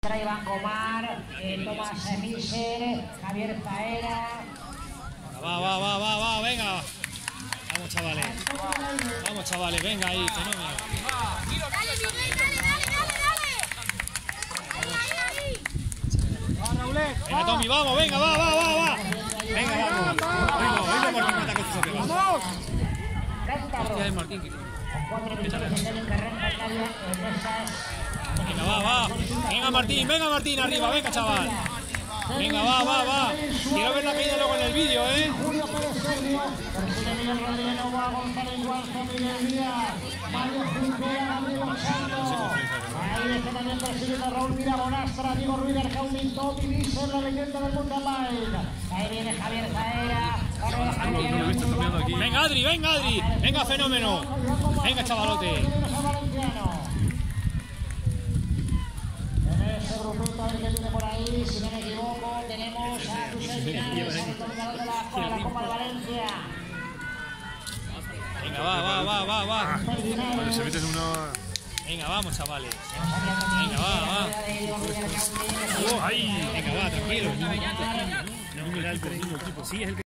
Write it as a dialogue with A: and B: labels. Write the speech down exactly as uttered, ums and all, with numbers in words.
A: Iván Gomar, eh, Tomás Miser, Javier Faera.
B: Va, va, va, va, va, venga. Vamos, chavales. Vamos, chavales, venga ahí, fenómeno. Venga, Tommy, vamos, venga, va, va, va, va. Venga, vamos. Venga, venga, Martín, mata con tus amigos.
A: ¡Vamos!
B: Hostia, es Martín, que... Venga, va, va. Venga, Martín, venga, Martín, arriba, venga, chaval. Venga, va, va, va. Quiero ver la caída luego en el vídeo, ¿eh?
A: Ahí está también persiguiendo a Raúl Mira Bonastra, Diego Ruiz, Arcaumín, Tommy Miser, la leyenda del mountain bike. Ahí viene Javier Faera.
B: Venga, Adri, venga, Adri. Venga, fenómeno. Venga, chavalote.
A: En ese grupito que viene por ahí, si no me equivoco, tenemos a José Linares, el dominador de la Copa de Valencia.
B: Venga, va, va, va, va, va.
C: Cuando se meten una...
B: Venga, vamos, chavales. Venga, va, va.
C: ¡Ay!
B: Venga, va, tranquilo.
C: No, era el equipo, sí, es el